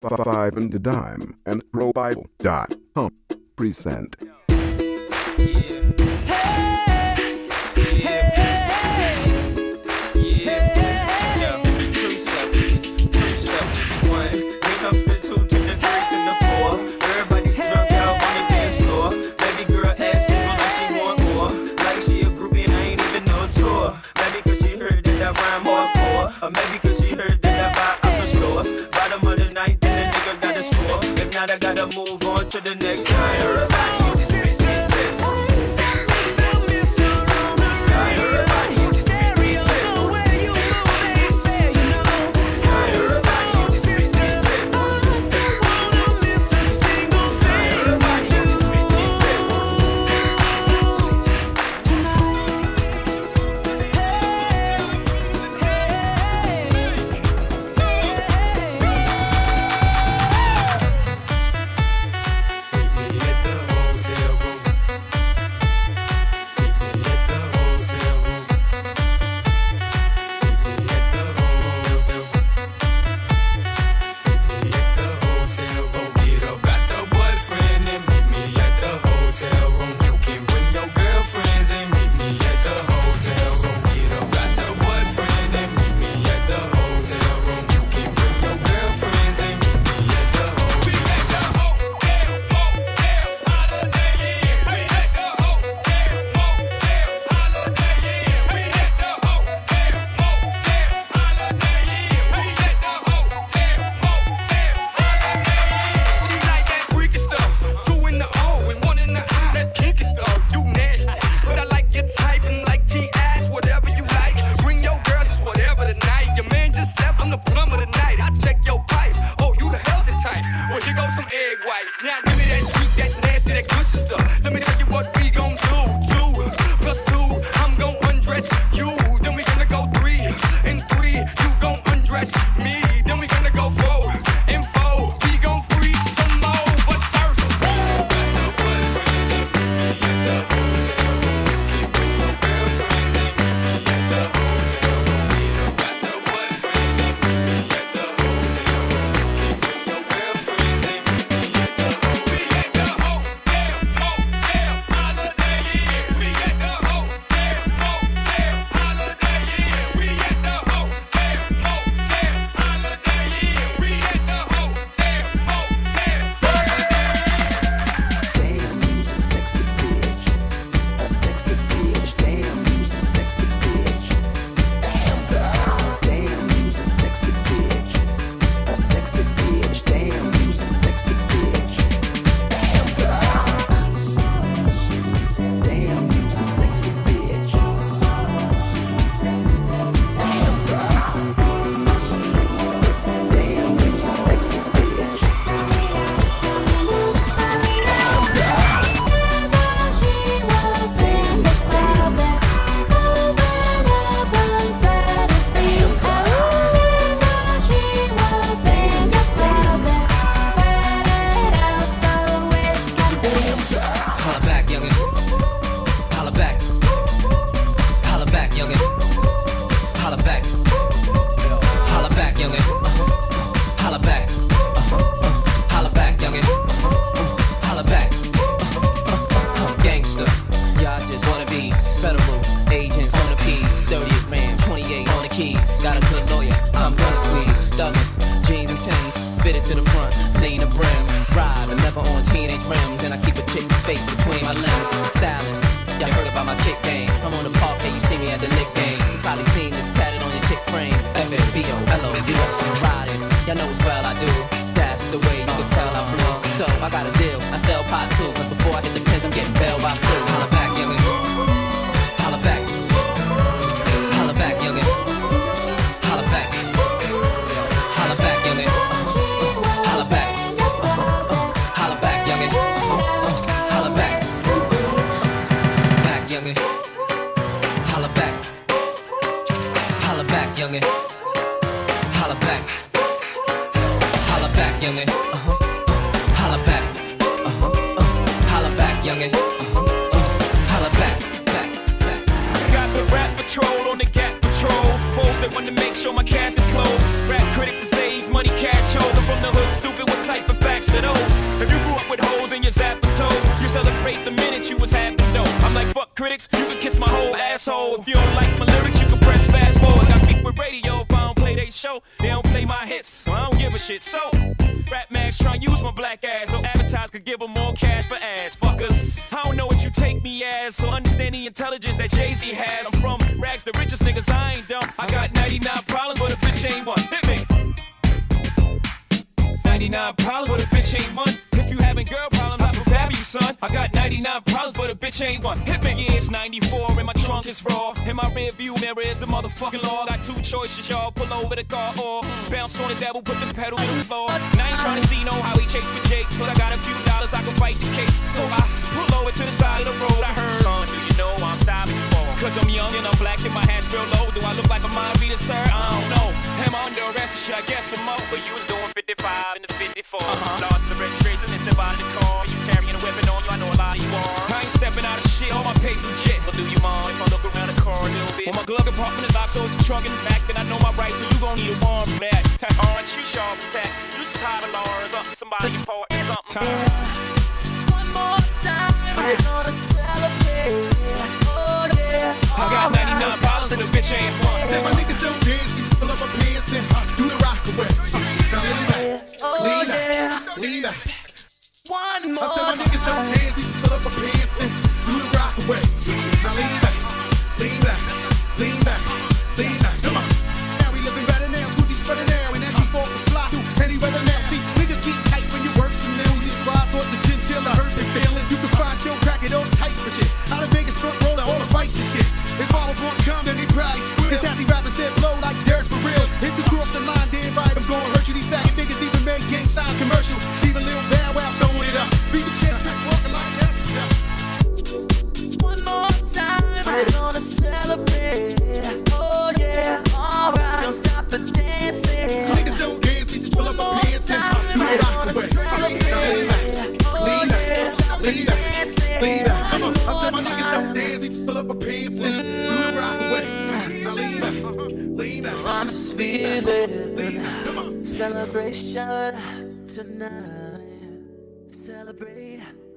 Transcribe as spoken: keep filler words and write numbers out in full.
Five and a dime and ProBible dot com present. Or maybe cause she heard that I buy out the stores. Bottom of the night, then the nigga gotta score. If not, I gotta move on to the next time. Everybody used to be now give me that sweet, that nasty, that good stuff. Let me tell you what we gon' do. Two plus two, I'm gon' undress you. Then we gonna go three and three, you gon' undress me. Then we gonna go four and four, we gon' freak some more. But first, got a good lawyer, I'm gonna squeeze. Thuggin', jeans and Timbs, fitted to the front, lean the brim. Ride, I'm never on teenage rims, and I keep a chick's face between my limbs. Styling, y'all heard about my kick game. I'm on the park, and you see me at the Nick game. You probably seen this tatted on your chick frame. F A B O L O U S, riding, y'all know as well I do. That's the way you can tell I'm blue. So I got a deal, I sell pies too, but before I hit the pins, I'm getting bailed by flu. Holla back, youngin'. Holla back. Holla back, youngin'. Holla back. Holla back, youngin'. Holla back. Holla back, youngin'. Holla back. Back, youngin'. Holla back. Holla back, youngin'. Holla back. Holla back, youngin'. Uh-huh. Holla back. Uh-huh. Holla back, youngin'. Uh-huh. Holla back. Back. Back. Got the rap patrol on the Gap Patrol. Hoes that want to make sure my cash is closed. Rap critics to say he's money cash hoes. I'm from the hood, stupid So, rap mags try and use my black ass so advertisers could give them more cash for ass fuckers. I don't know what you take me as, so understand the intelligence that Jay-Z has. I'm from rags, the richest niggas, I ain't dumb. I got ninety-nine problems, but a bitch ain't one. Hit me. ninety-nine problems, but a bitch ain't one. If you having girl problems, I will grab you, son. I got ninety-nine problems, but a bitch ain't one. Hit me. Yeah, it's ninety-four, and my trunk is raw. In my rear view mirror is the motherfucking law. Got two choices, y'all. Pull over the car or bounce on the devil, put the pedal to the floor. And I ain't trying to see no how he chase with Jake, but I got a few dollars, I can fight the case. So I pull over to the side of the road. I heard, son, do you know I'm stopping for? Cause I'm young and I'm black and my hat's real low. Do I look like a mind reader, sir? I don't know. Am I under arrest or should I guess I'm up? But you was doing fifty-five in the fifty-four. Uh-huh. Lost the registration and step out of the car. You carrying a weapon on you, I know a lot of you are. I ain't stepping out of shit, all my pace legit. But do you mind if I look around the car a little bit? Well, my glove compartment is locked, so it's the trunk in the back. Then I know my rights, so you gon' need a warrant for that. Aren't you sharp with that? You just tired of lawyers up somebody important or something. One more time, we're gonna celebrate. Oh yeah. I got ninety-nine problems and a bitch ain't fun. Say my niggas don't dance, you fill up my pants and do the rock away. Now lean back, Oh lean back, yeah. lean back. One I more said my niggas don't time. dance, you fill up my pants and do the rock away. Now lean back, lean back, lean back, lean back. Come on. Now we living better now, Gucci's better now, and as you fall to fly through any weather now. See, niggas get tight when you work some millions. Flies off the chinchilla, hurt they feeling. You can find your crack it all tight for shit. Out of Vegas front row to all the fights and shit. If all of one come, then they probably squeal. This happy rappers that blow like dirt for real. If you cross the line, then right, I'm gonna hurt you. These faggot niggas even make gang signs commercial. Even Lil Bow Wow throwing it up. Beat the kid, walking like that. One more time, we're gonna celebrate. Oh yeah, alright. Don't stop the dancing. Niggas don't dance, they just fill up my pants and do the rock away. Lean back, lean back, lean back, lean back. Come on, I said my niggas don't dance, they just fill up my pants and do the rock away. Now lean back, lean back. I'm just feeling celebration tonight. Celebrate.